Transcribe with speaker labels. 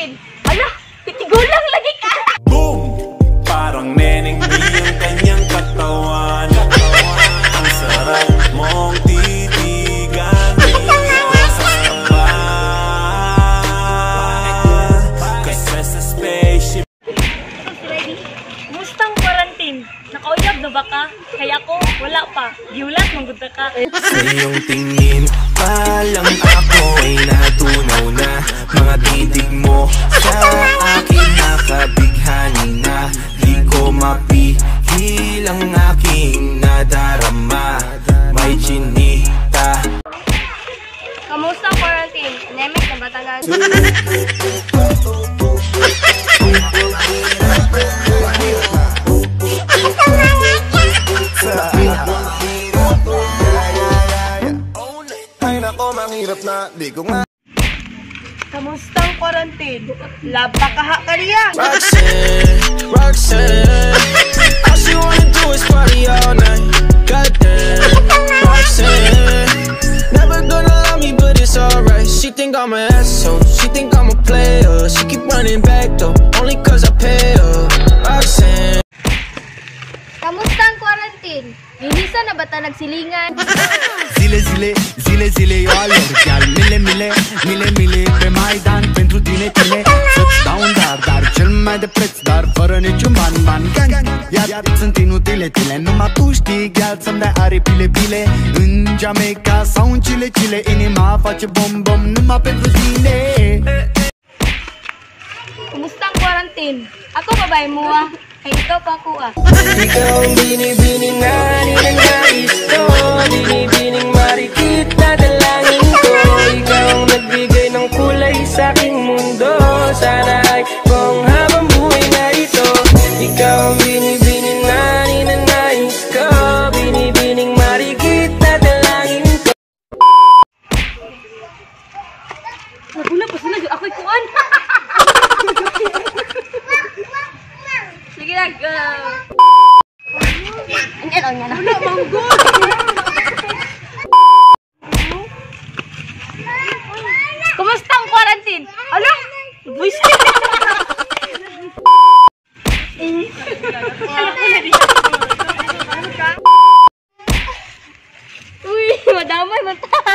Speaker 1: quarantine. Ala, pitigulang lagi ka.
Speaker 2: Boom! Parang neneng di ang kanyang katawan. Ang sarap mong titigan. Sa taba. Kasi sa spaceship.
Speaker 1: Ready? Mustang quarantine. Nakauyab na ba ka? Kaya ko, wala pa. Giulat, mangguta ka.
Speaker 2: Sa iyong tingin pa lang ako ay natunaw na. Mga titig mo sa akin nakabighani na. Di ko mapihil ang aking nadarama. May chinita.
Speaker 1: Kamusta ang quarantine? Nemec na ba tagal?
Speaker 2: Ay nako, manghirap na, di ko nga.
Speaker 1: Kamusta ang quarantine? Laba kaha kariya!
Speaker 3: Roxanne, all she wanna do is party all night. Goddamn, Roxanne, never gonna love me, but it's alright. She think I'm an asshole, she think I'm a player. She keep running back though, only cause I pay her. Roxanne.
Speaker 1: Kamusta ang quarantine? Minisa na ba ta nagsilingan?
Speaker 4: Zile, eu alerg chiar mile pe Maidan pentru tine să-ți dau un dar cel mai de preț, dar fără niciun ban gang, iar sunt inutile tile. Numai tu știi, gheal, să-mi dai aripile în Jamaica sau în Chile, inima face bom numai pentru tine.
Speaker 1: Kumusta ang quarantine? Ako babae mo ah. Ay ikaw pa ako ah.
Speaker 3: Ikaw ang binibining nais ko, binibining marikit na dalangin ko. Ikaw ang nagbigay ng kulay sa aking mundo. Sana ay kung habang buhay na ito. Ikaw ang binibining nais ko, binibining marikit na dalangin ko.
Speaker 1: Nagula pa sila, ako'y kuan. Sige na, go! Ang nga na. Wala, manggol! Kumusta ang quarantine? Ala? Voice ko! Uy, madamay mata!